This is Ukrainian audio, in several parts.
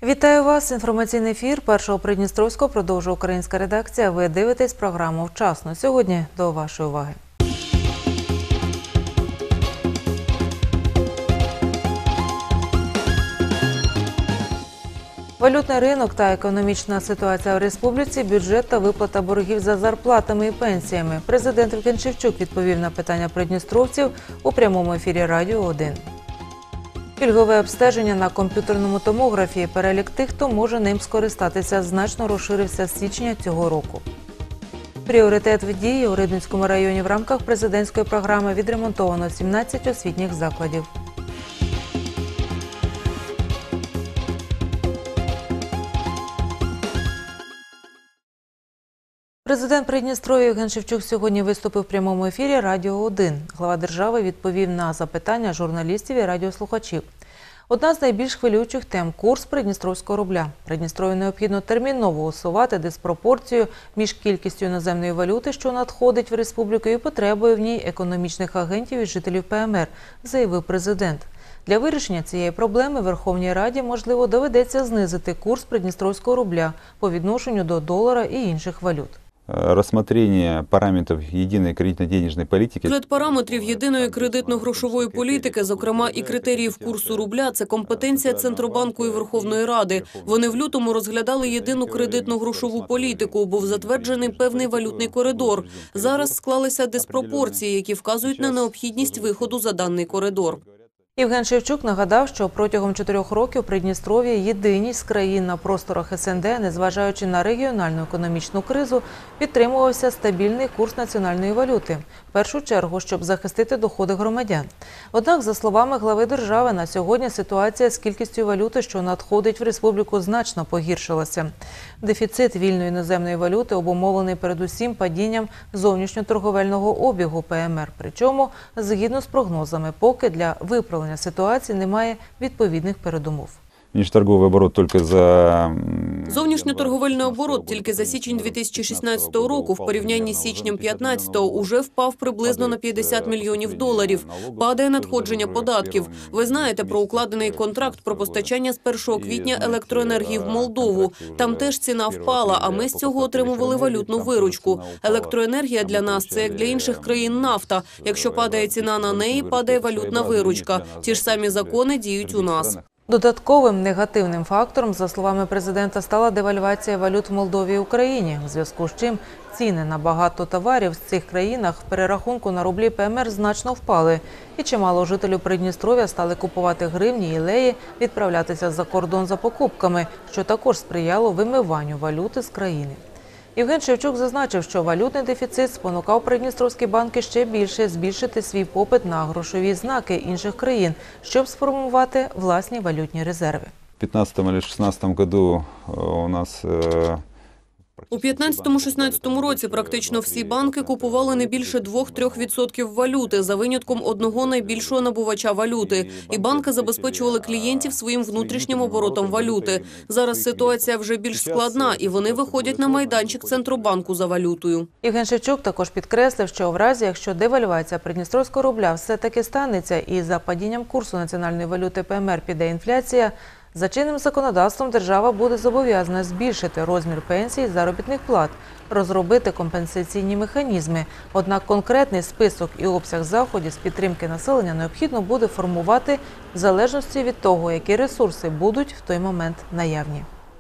Вітаю вас! Інформаційний ефір Першого Придністровського продовжує українська редакція. Ви дивитесь програму «Вчасно». Сьогодні до вашої уваги. Валютний ринок та економічна ситуація в республіці, бюджет та виплата боргів за зарплатами і пенсіями. Президент Євген Шевчук відповів на питання придністровців у прямому ефірі Радіо 1. Пільгове обстеження на комп'ютерному томографі. Перелік тих, хто може ним скористатися, значно розширився з січня цього року. Пріоритет в дії у Рибницькому районі в рамках президентської програми відремонтовано 17 освітніх закладів. Президент Придністров'я Євген Шевчук сьогодні виступив в прямому ефірі Радіо 1. Глава держави відповів на запитання журналістів і радіослухачів. Одна з найбільш хвилюючих тем – курс придністровського рубля. Придністров'ю необхідно терміново усувати диспропорцію між кількістю іноземної валюти, що надходить в республіку, і потребою в ній економічних агентів і жителів ПМР, заявив президент. Для вирішення цієї проблеми Верховній Раді, можливо, доведеться знизити курс придністровського рубля по відношенню до долара і інших валют. Розглядання параметрів єдиної кредитно-денежної політики. Розгляд параметрів єдиної кредитно-грошової політики, зокрема і критеріїв курсу рубля, це компетенція Центробанку і Верховної Ради. Вони в лютому розглядали єдину кредитно-грошову політику, був затверджений певний валютний коридор. Зараз склалися диспропорції, які вказують на необхідність виходу за даний коридор. Євген Шевчук нагадав, що протягом 4 років Придністров'я єдиній з країн на просторах СНД, незважаючи на регіональну економічну кризу, підтримувався стабільний курс національної валюти. В першу чергу, щоб захистити доходи громадян. Однак, за словами глави держави, на сьогодні ситуація з кількістю валюти, що надходить в республіку, значно погіршилася. Дефіцит вільної іноземної валюти обумовлений передусім падінням зовнішньоторговельного обігу ПМР. Причому, згідно з прогнозами, поки для виправлення ситуації немає відповідних передумов. Внешторговий оборот тільки за... Зовнішньоторговельний оборот тільки за січень 2016 року в порівнянні з січнем 2015 уже впав приблизно на $50 мільйонів. Падає надходження податків. Ви знаєте про укладений контракт про постачання з 1 квітня електроенергії в Молдову. Там теж ціна впала, а ми з цього отримували валютну виручку. Електроенергія для нас – це, як для інших країн, нафта. Якщо падає ціна на неї, падає валютна виручка. Ті ж самі закони діють у нас. Додатковим негативним фактором, за словами президента, стала девальвація валют в Молдові і Україні, у зв'язку з чим ціни на багато товарів в цих країнах в перерахунку на рублі ПМР значно впали. І чимало жителів Придністров'я стали купувати гривні і леї, відправлятися за кордон за покупками, що також сприяло вимиванню валюти з країни. Євген Шевчук зазначив, що валютний дефіцит спонукав придністровські банки ще більше збільшити свій попит на грошові знаки інших країн, щоб сформувати власні валютні резерви. У 2015 або 2016 році у нас... У 2015-2016 році практично всі банки купували не більше 2-3% валюти, за винятком одного найбільшого набувача валюти. І банки забезпечували клієнтів своїм внутрішнім оборотом валюти. Зараз ситуація вже більш складна, і вони виходять на майданчик Центробанку за валютою. Євген Шевчук також підкреслив, що в разі, якщо девальвація придністровського рубля все-таки станеться і за падінням курсу національної валюти ПМР піде інфляція, за чинним законодавством держава буде зобов'язана збільшити розмір пенсій і заробітних плат, розробити компенсаційні механізми. Однак конкретний список і обсяг заходів з підтримки населення необхідно буде формувати в залежності від того, які ресурси будуть в той момент наявні.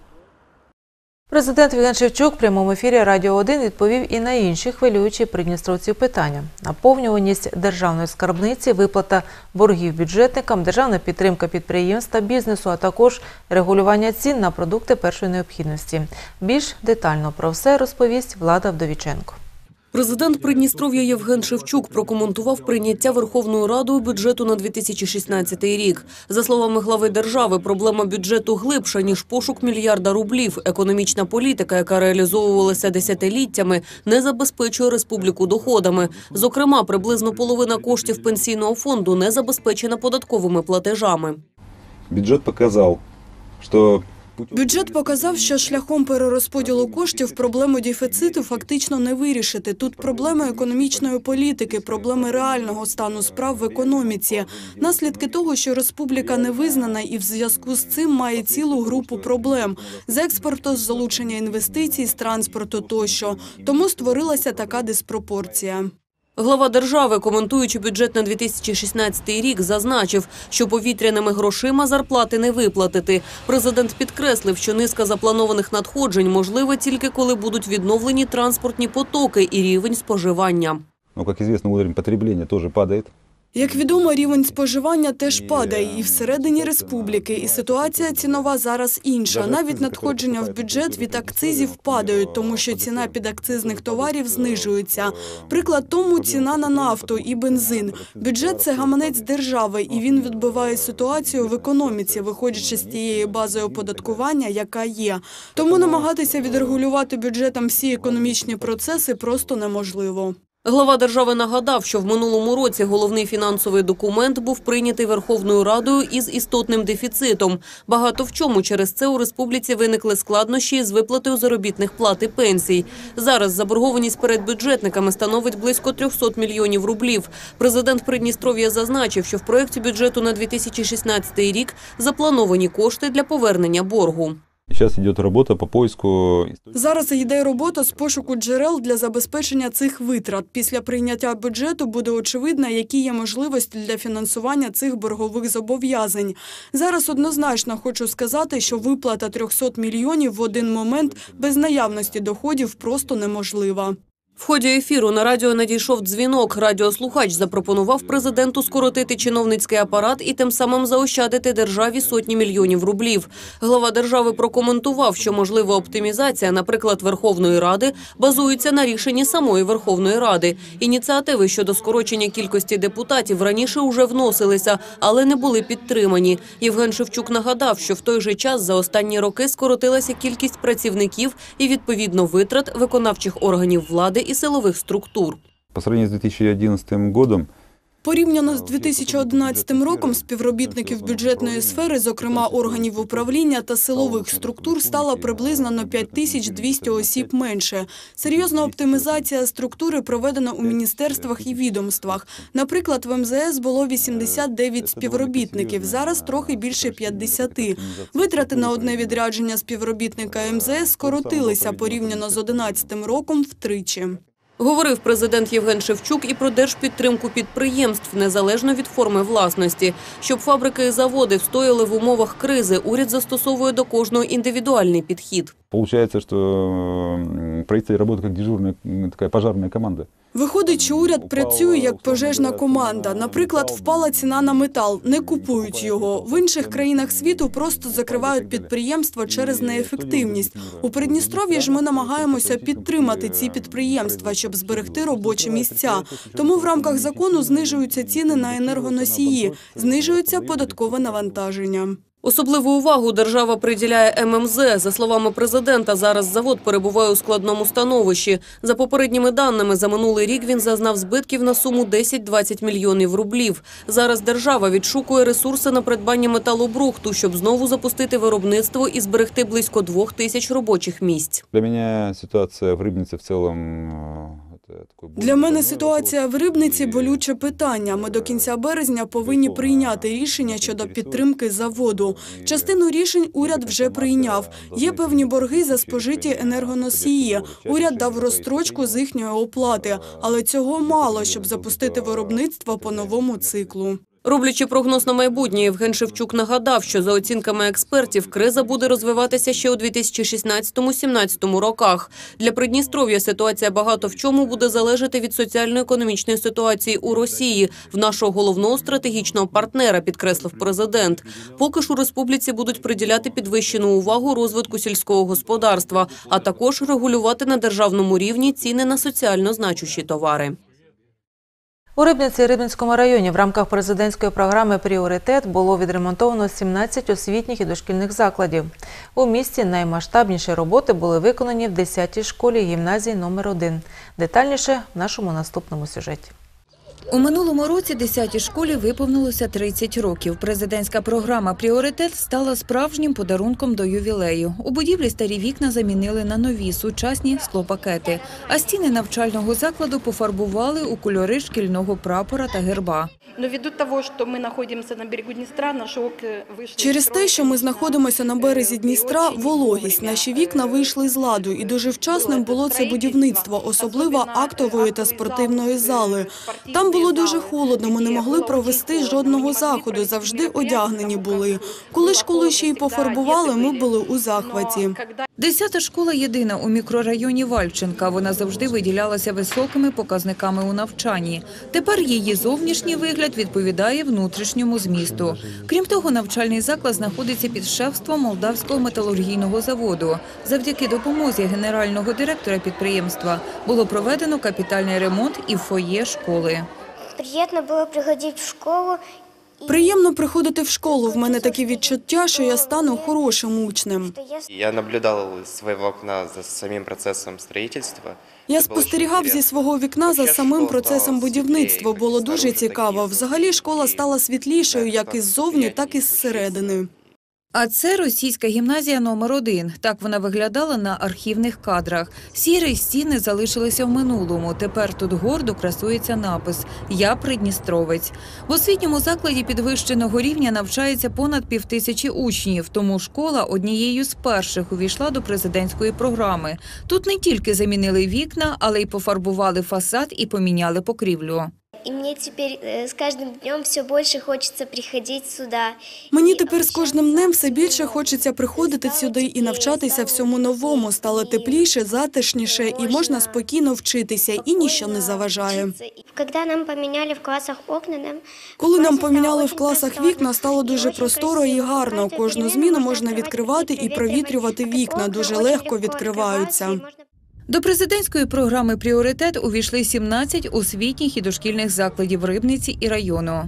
Президент Євген Шевчук в прямому ефірі Радіо 1 відповів і на інші хвилюючі придністровців питання. Наповнюваність державної скарбниці, виплата боргів бюджетникам, державна підтримка підприємств та бізнесу, а також регулювання цін на продукти першої необхідності. Більш детально про все розповість Влада Вдовіченко. Президент Придністров'я Євген Шевчук прокоментував прийняття Верховною Радою бюджету на 2016 рік. За словами глави держави, проблема бюджету глибша, ніж пошук мільярда рублів. Економічна політика, яка реалізовувалася десятиліттями, не забезпечує республіку доходами. Зокрема, приблизно половина коштів пенсійного фонду не забезпечена податковими платежами. Бюджет показав, що Бюджет показав, що шляхом перерозподілу коштів проблему дефіциту фактично не вирішити. Тут проблеми економічної політики, проблеми реального стану справ в економіці. Наслідки того, що республіка не визнана і в зв'язку з цим має цілу групу проблем – з експорту, з залучення інвестицій, з транспорту тощо. Тому створилася така диспропорція. Глава держави, коментуючи бюджет на 2016 рік, зазначив, що повітряними грошима зарплати не виплатити. Президент підкреслив, що низка запланованих надходжень можлива тільки коли будуть відновлені транспортні потоки і рівень споживання. Ну, как известно, уровень потребления тоже падает. Як відомо, рівень споживання теж падає і всередині республіки, і ситуація цінова зараз інша. Навіть надходження в бюджет від акцизів падають, тому що ціна підакцизних товарів знижується. Приклад тому – ціна на нафту і бензин. Бюджет – це гаманець держави, і він відбиває ситуацію в економіці, виходячи з тієї бази оподаткування, яка є. Тому намагатися відрегулювати бюджетом всі економічні процеси просто неможливо. Глава держави нагадав, що в минулому році головний фінансовий документ був прийнятий Верховною Радою із істотним дефіцитом. Багато в чому через це у республіці виникли складнощі з виплатою заробітних плат і пенсій. Зараз заборгованість перед бюджетниками становить близько 300 мільйонів рублів. Президент Придністров'я зазначив, що в проєкті бюджету на 2016 рік заплановані кошти для повернення боргу. Сейчас идет работа по поиску. Зараз йде робота з пошуку джерел для забезпечення цих витрат. Після прийняття бюджету буде очевидно, які є можливості для фінансування цих боргових зобов'язань. Зараз однозначно хочу сказати, що виплата 300 мільйонів в один момент без наявності доходів просто неможлива. В ході ефіру на радіо надійшов дзвінок. Радіослухач запропонував президенту скоротити чиновницький апарат і тим самим заощадити державі сотні мільйонів рублів. Глава держави прокоментував, що можлива оптимізація, наприклад, Верховної Ради, базується на рішенні самої Верховної Ради. Ініціативи щодо скорочення кількості депутатів раніше уже вносилися, але не були підтримані. Євген Шевчук нагадав, що в той же час за останні роки скоротилася кількість працівників і, відповідно, витрат виконавчих органів влади і силових структур. По сравнению с 2011 годом, Порівняно з 2011 роком співробітників бюджетної сфери, зокрема органів управління та силових структур, стало приблизно на 5200 осіб менше. Серйозна оптимізація структури проведена у міністерствах і відомствах. Наприклад, в МЗС було 89 співробітників, зараз трохи більше 50. Витрати на одне відрядження співробітника МЗС скоротилися порівняно з 2011 роком втричі. Говорив президент Євген Шевчук і про держпідтримку підприємств, незалежно від форми власності. Щоб фабрики і заводи встояли в умовах кризи, уряд застосовує до кожного індивідуальний підхід. Получается, что правительство работает как дежурная такая пожарная команда. Виходить, що уряд працює як пожежна команда. Наприклад, впала ціна на метал, не купують його. В інших країнах світу просто закривають підприємства через неефективність. У Придністров'ї ж ми намагаємося підтримати ці підприємства, щоб зберегти робочі місця. Тому в рамках закону знижуються ціни на енергоносії, знижується податкове навантаження. Особливу увагу держава приділяє ММЗ. За словами президента, зараз завод перебуває у складному становищі. За попередніми даними, за минулий рік він зазнав збитків на суму 10-20 мільйонів рублів. Зараз держава відшукує ресурси на придбання металобрухту, щоб знову запустити виробництво і зберегти близько 2000 робочих місць. Для меня ситуация в Рыбнице в целом... Для мене ситуація в Рибниці – болюче питання. Ми до кінця березня повинні прийняти рішення щодо підтримки заводу. Частину рішень уряд вже прийняв. Є певні борги за спожиті енергоносії. Уряд дав розстрочку з їхньої оплати. Але цього мало, щоб запустити виробництво по новому циклу. Роблячи прогноз на майбутнє, Євген Шевчук нагадав, що за оцінками експертів, криза буде розвиватися ще у 2016-17 роках. Для Придністров'я ситуація багато в чому буде залежати від соціально-економічної ситуації у Росії, в нашого головного стратегічного партнера, підкреслив президент. Поки ж у республіці будуть приділяти підвищену увагу розвитку сільського господарства, а також регулювати на державному рівні ціни на соціально значущі товари. У Рибниці і Рибницькому районі в рамках президентської програми «Пріоритет» було відремонтовано 17 освітніх і дошкільних закладів. У місті наймасштабніші роботи були виконані в 10-й школі гімназії номер 1. Детальніше в нашому наступному сюжеті. У минулому році 10-й школі виповнилося 30 років. Президентська програма «Пріоритет» стала справжнім подарунком до ювілею. У будівлі старі вікна замінили на нові, сучасні склопакети. А стіни навчального закладу пофарбували у кольори шкільного прапора та герба. Через те, що ми знаходимося на березі Дністра, вологість, наші вікна вийшли з ладу. І дуже вчасним було це будівництво, особливо актової та спортивної зали. Там було дуже холодно, ми не могли провести жодного заходу, завжди одягнені були. Коли школу ще й пофарбували, ми були у захваті. 10-та школа єдина у мікрорайоні Вальченка. Вона завжди виділялася високими показниками у навчанні. Тепер її зовнішній вигляд відповідає внутрішньому змісту. Крім того, навчальний заклад знаходиться під шефством Молдавського металургійного заводу. Завдяки допомозі генерального директора підприємства було проведено капітальний ремонт і в фоє школи. Приємно було приходити в школу. Приємно приходити в школу. В мене таке відчуття, що я стану хорошим учнем. Я наблюдав з свого вікна за самим процесом будівництва. Я спостерігав зі свого вікна за самим процесом будівництва. Було дуже цікаво. Взагалі школа стала світлішою як іззовні, так і зсередини. А це російська гімназія номер 1. Так вона виглядала на архівних кадрах. Сірі стіни залишилися в минулому. Тепер тут гордо красується напис «Я придністровець». В освітньому закладі підвищеного рівня навчається понад 5000 учнів. Тому школа однією з перших увійшла до президентської програми. Тут не тільки замінили вікна, але й пофарбували фасад і поміняли покрівлю. І мені тепер з кожним днем все більше хочеться приходити сюди. Мені тепер з кожним днем все більше хочеться приходити сюди і навчатися всьому новому. Стало тепліше, затишніше і можна спокійно вчитися, і ніщо не заважає. Коли нам поміняли в класах вікна, стало дуже просторо і гарно. Кожну зміну можна відкривати і провітрювати вікна, дуже легко відкриваються. До президентської програми «Пріоритет» увійшли 17 освітніх і дошкільних закладів Рибниці і району.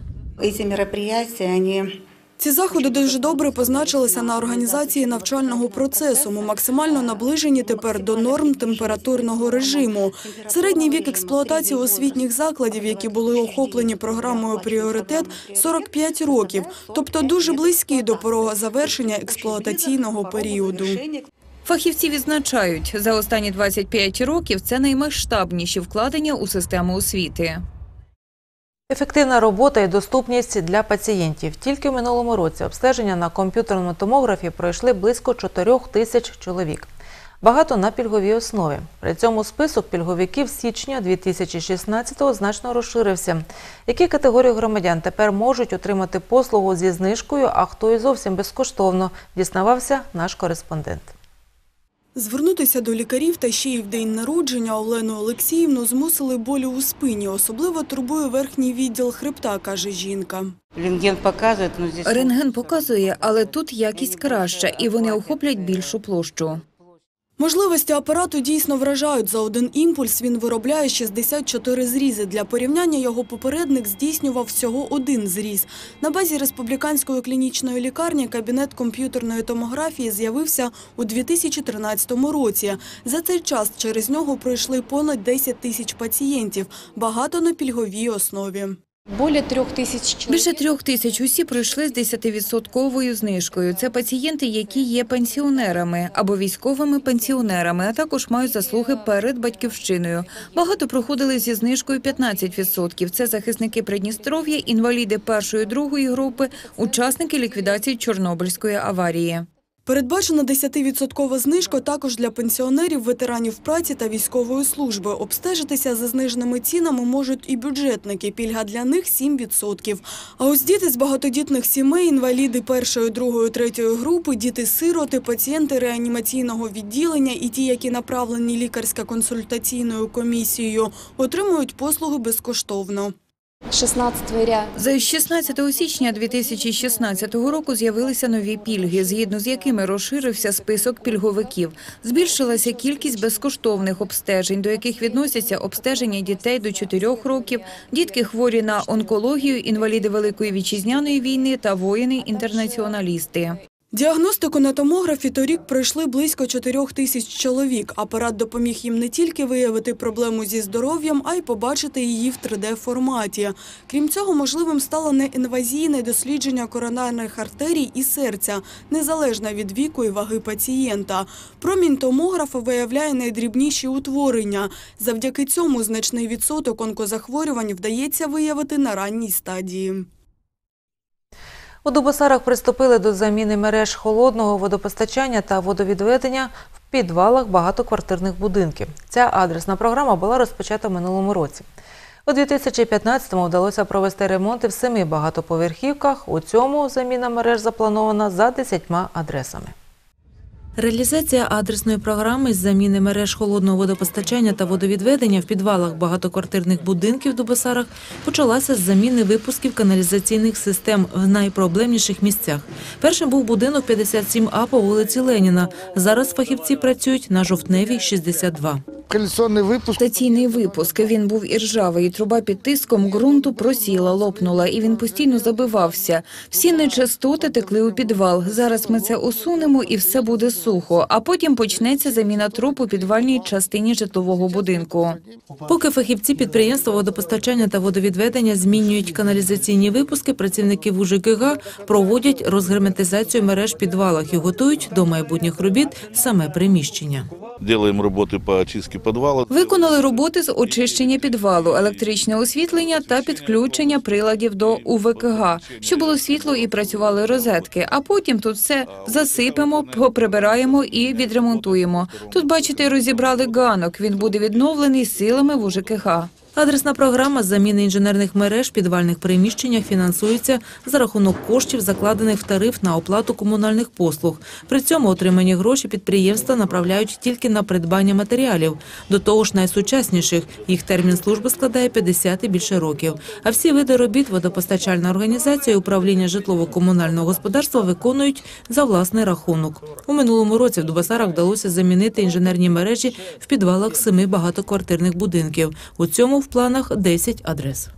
Ці заходи дуже добре позначилися на організації навчального процесу. Ми максимально наближені тепер до норм температурного режиму. Середній вік експлуатації освітніх закладів, які були охоплені програмою «Пріоритет» – 45 років, тобто дуже близький до порога завершення експлуатаційного періоду. Фахівці відзначають, за останні 25 років це наймасштабніші вкладення у систему освіти. Ефективна робота і доступність для пацієнтів. Тільки в минулому році обстеження на комп'ютерному томографі пройшли близько 4000 чоловік. Багато на пільговій основі. При цьому список пільговиків з січня 2016-го значно розширився. Які категорії громадян тепер можуть отримати послугу зі знижкою, а хто і зовсім безкоштовно, дізнавався наш кореспондент. Звернутися до лікарів та ще й в день народження Олену Олексіївну змусили болю у спині. Особливо турбує верхній відділ хребта, каже жінка. Рентген показує, але тут якість краща, і вони охоплять більшу площу. Можливості апарату дійсно вражають. За один імпульс він виробляє 64 зрізи. Для порівняння його попередник здійснював всього один зріз. На базі Республіканської клінічної лікарні кабінет комп'ютерної томографії з'явився у 2013 році. За цей час через нього пройшли понад 10 тисяч пацієнтів, багато на пільговій основі. Більше 3000 усі пройшли з 10% знижкою. Це пацієнти, які є пенсіонерами або військовими пенсіонерами, а також мають заслуги перед батьківщиною. Багато проходили зі знижкою 15%. Це захисники Придністров'я, інваліди першої і другої групи, учасники ліквідації Чорнобильської аварії. Передбачена 10% знижка також для пенсіонерів, ветеранів праці та військової служби. Обстежитися за зниженими цінами можуть і бюджетники. Пільга для них 7%. А ось діти з багатодітних сімей, інваліди першої, другої, третьої групи, діти-сироти, пацієнти реанімаційного відділення і ті, які направлені лікарсько-консультаційною комісією, отримують послуги безкоштовно. За 16 січня 2016 року з'явилися нові пільги, згідно з якими розширився список пільговиків. Збільшилася кількість безкоштовних обстежень, до яких відносяться обстеження дітей до 4 років, дітки хворі на онкологію, інваліди Великої Вітчизняної війни та воїни-інтернаціоналісти. Діагностику на томографі торік пройшли близько 4 тисяч чоловік. Апарат допоміг їм не тільки виявити проблему зі здоров'ям, а й побачити її в 3D-форматі. Крім цього, можливим стало неінвазійне дослідження коронарних артерій і серця, незалежно від віку і ваги пацієнта. Промінь томографа виявляє найдрібніші утворення. Завдяки цьому значний відсоток онкозахворювань вдається виявити на ранній стадії. У Дубосарах приступили до заміни мереж холодного водопостачання та водовідведення в підвалах багатоквартирних будинків. Ця адресна програма була розпочата в минулому році. У 2015-му вдалося провести ремонти в 7 багатоповерхівках. У цьому заміна мереж запланована за 10 адресами. Реалізація адресної програми з заміни мереж холодного водопостачання та водовідведення в підвалах багатоквартирних будинків в Дубосарах почалася з заміни випусків каналізаційних систем в найпроблемніших місцях. Першим був будинок 57А по вулиці Леніна. Зараз фахівці працюють на Жовтневій, 62. Стаційний випуск. Він був іржавий, труба під тиском ґрунту просіла, лопнула, і він постійно забивався. Всі нечистоти текли у підвал. Зараз ми це усунемо і все буде сухо, а потім почнеться заміна труб у підвальній частині житлового будинку. Поки фахівці підприємства водопостачання та водовідведення змінюють каналізаційні випуски, працівники УЖКГ проводять розгерметизацію мереж в підвалах і готують до майбутніх робіт саме приміщення. Робимо роботи по очистці підвалу. Виконали роботи з очищення підвалу, електричне освітлення та підключення приладів до УВКГ, щоб було світло і працювали розетки. А потім тут все засипемо, поприбираємо і відремонтуємо. Тут, бачите, розібрали ганок. Він буде відновлений силами в УЖКГ. Адресна програма з заміни інженерних мереж в підвальних приміщеннях фінансується за рахунок коштів, закладених в тариф на оплату комунальних послуг. При цьому отримані гроші підприємства направляють тільки на придбання матеріалів. До того ж найсучасніших. Їх термін служби складає 50 і більше років. А всі види робіт водопостачальна організація і управління житлово-комунального господарства виконують за власний рахунок. У минулому році в Дубосарах вдалося замінити інженерні мережі в підвалах 7 багатоквартирних будинків. У цьому в планах 10 адрес.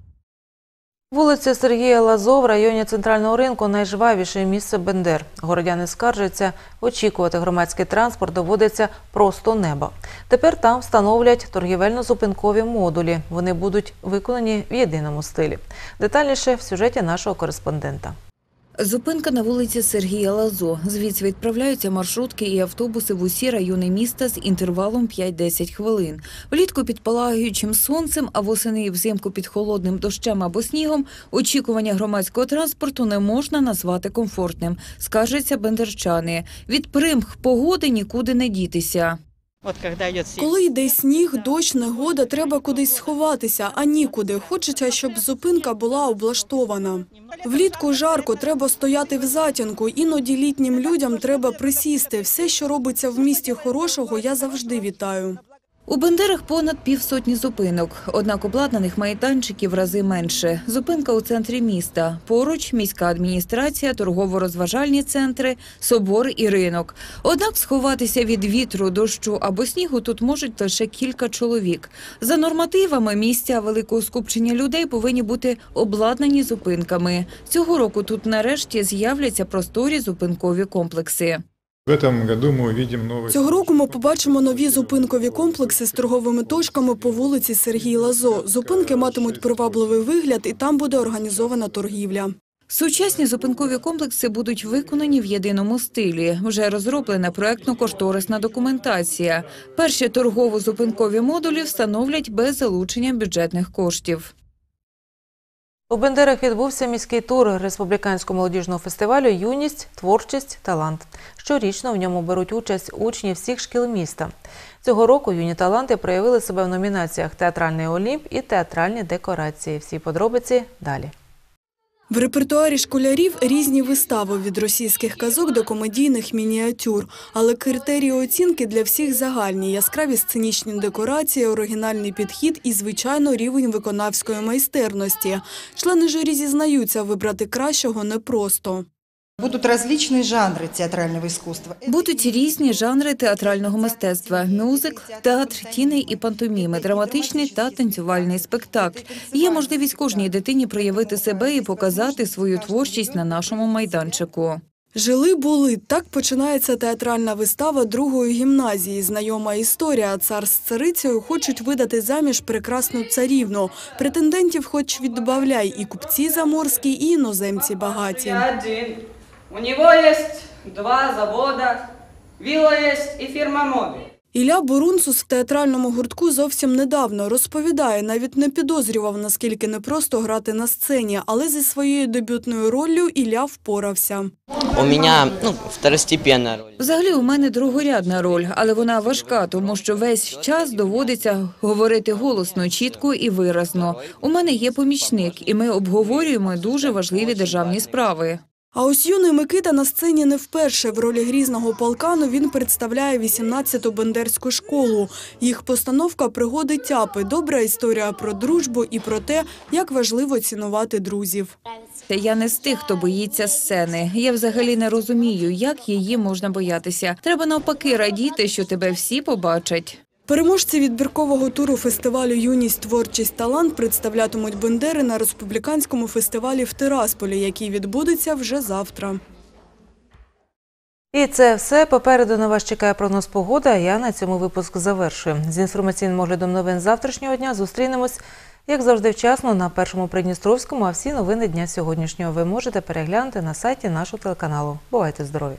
Вулиця Сергія Лазо в районі Центрального ринку – найжвавіше місце Бендер. Городяни скаржаться, очікувати громадський транспорт доводиться просто неба. Тепер там встановлять торгівельно-зупинкові модулі. Вони будуть виконані в єдиному стилі. Детальніше в сюжеті нашого кореспондента. Зупинка на вулиці Сергія Лазо. Звідси відправляються маршрутки і автобуси в усі райони міста з інтервалом 5-10 хвилин. Влітку під палаючим сонцем, а восени і взимку під холодним дощем або снігом очікування громадського транспорту не можна назвати комфортним, скаржаться бендерчани. Від примх погоди нікуди не дітися. Коли йде сніг, дощ, негода, треба кудись сховатися, а нікуди. Хочеться, щоб зупинка була облаштована. Влітку жарко, треба стояти в затінку, іноді літнім людям треба присісти. Все, що робиться в місті хорошого, я завжди вітаю. У Бендерах понад 50 зупинок, однак обладнаних майданчиків в рази менше. Зупинка у центрі міста. Поруч – міська адміністрація, торгово-розважальні центри, собор і ринок. Однак сховатися від вітру, дощу або снігу тут можуть лише кілька чоловік. За нормативами місця великого скупчення людей повинні бути обладнані зупинками. Цього року тут нарешті з'являться просторі зупинкові комплекси. Цього року ми побачимо нові зупинкові комплекси з торговими точками по вулиці Сергій Лазо. Зупинки матимуть привабливий вигляд і там буде організована торгівля. Сучасні зупинкові комплекси будуть виконані в єдиному стилі. Вже розроблена проектно-кошторисна документація. Перші торгово-зупинкові модулі встановлять без залучення бюджетних коштів. У Бендерах відбувся міський тур республіканського молодіжного фестивалю «Юність, творчість, талант». Щорічно в ньому беруть участь учні всіх шкіл міста. Цього року юні таланти проявили себе в номінаціях «Театральний Олімп» і «Театральні декорації». Всі подробиці далі. В репертуарі школярів різні вистави – від російських казок до комедійних мініатюр. Але критерії оцінки для всіх загальні – яскраві сценічні декорації, оригінальний підхід і, звичайно, рівень виконавської майстерності. Члени журі зізнаються, вибрати кращого непросто. Будуть різні жанри театрального мистецтва. Будуть різні жанри театрального мистецтва – мюзикл, театр тіней і пантоміми, драматичний та танцювальний спектакль. Є можливість кожній дитині проявити себе і показати свою творчість на нашому майданчику. Жили-були. Так починається театральна вистава другої гімназії. Знайома історія. Цар з царицею хочуть видати заміж прекрасну царівну. Претендентів хоч відбавляй, і купці заморські, і іноземці багаті. Один. У него есть 2 завода, вилла есть и фирма моды. Ілля Бурунцус в театральному гуртку зовсім недавно. Розповідає, навіть не підозрював, наскільки непросто грати на сцені, але зі своєю дебютною роллю Ілля впорався. У мене второстепенна роль. Взагалі у мене другорядна роль, але вона важка, тому що весь час доводиться говорити голосно, чітко і виразно. У мене є помічник, і ми обговорюємо дуже важливі державні справи. А ось юний Микита на сцені не вперше. В ролі грізного полкану він представляє 18-ту бендерську школу. Їх постановка «Пригоди Тяпи» – добра історія про дружбу і про те, як важливо цінувати друзів. Я не з тих, хто боїться сцени. Я взагалі не розумію, як її можна боятися. Треба навпаки радіти, що тебе всі побачать. Переможці відбіркового туру фестивалю «Юність, творчість, талант» представлятимуть Бендери на республіканському фестивалі в Тирасполі, який відбудеться вже завтра. І це все. Попереду на вас чекає прогноз погоди, а я на цьому випуск завершую. З інформаційним оглядом новин завтрашнього дня зустрінемось, як завжди, вчасно на Першому Придністровському, а всі новини дня сьогоднішнього ви можете переглянути на сайті нашого телеканалу. Бувайте здорові!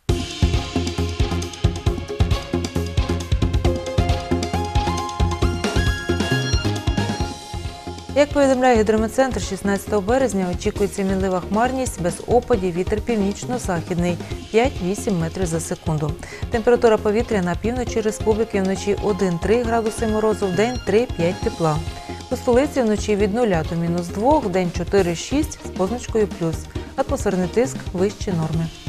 Як повідомляє гідрометцентр, 16 березня очікується мінлива хмарність, без опадів, вітер північно-західний 5-8 метрів за секунду. Температура повітря на півночі республіки вночі 1-3 градуси морозу, вдень 3-5 тепла. У столиці вночі від 0 до -2, вдень 4-6 з позначкою плюс. Атмосферний тиск вище норми.